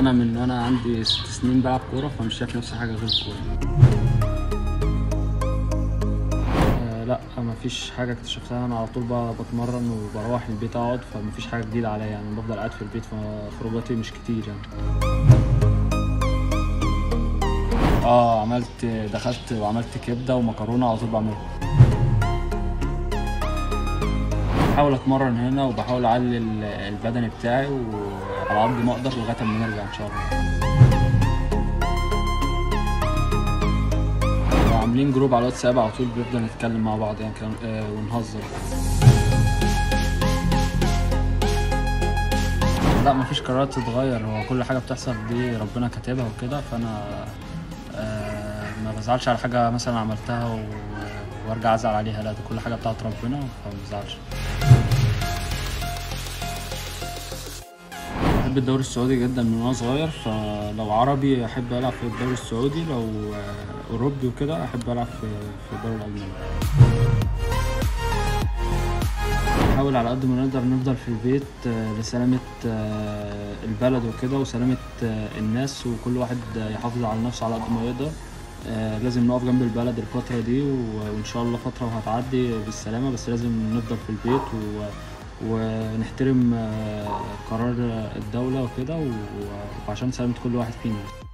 وانا من وانا عندي 6 سنين بلعب كوره، فمش شايف نفسي حاجه غير الكوره. لا مفيش حاجه اكتشفتها، انا على طول بتمرن وبروح البيت اقعد، فمفيش حاجه جديده عليا يعني، بفضل قاعد في البيت، فخروجاتي مش كتير يعني. دخلت وعملت كبده ومكرونه على طول بعملها. بحاول اتمرن هنا وبحاول اعلي البدني بتاعي وعلى قد ما اقدر لغايه ما نرجع ان شاء الله. عاملين جروب على الواتساب على طول، بنفضل نتكلم مع بعض يعني ونهزر. لا مفيش قرارات تتغير، هو كل حاجه بتحصل دي ربنا كاتبها وكده، فانا ما بزعلش على حاجه مثلا عملتها وارجع ازعل عليها، لا دي كل حاجه بتاعت ربنا فما بزعلش. بحب الدوري السعودي جدا من وانا صغير، فلو عربي احب العب في الدوري السعودي، لو اوروبي وكده احب العب في الدوري الالماني. نحاول على قد ما نقدر نفضل في البيت لسلامة البلد وكده وسلامة الناس، وكل واحد يحافظ على نفسه على قد ما يقدر. لازم نقف جنب البلد الفترة دي، وإن شاء الله فترة وهتعدي بالسلامة، بس لازم نفضل في البيت ونحترم قرار الدولة وكده، وعشان سلامة كل واحد فينا.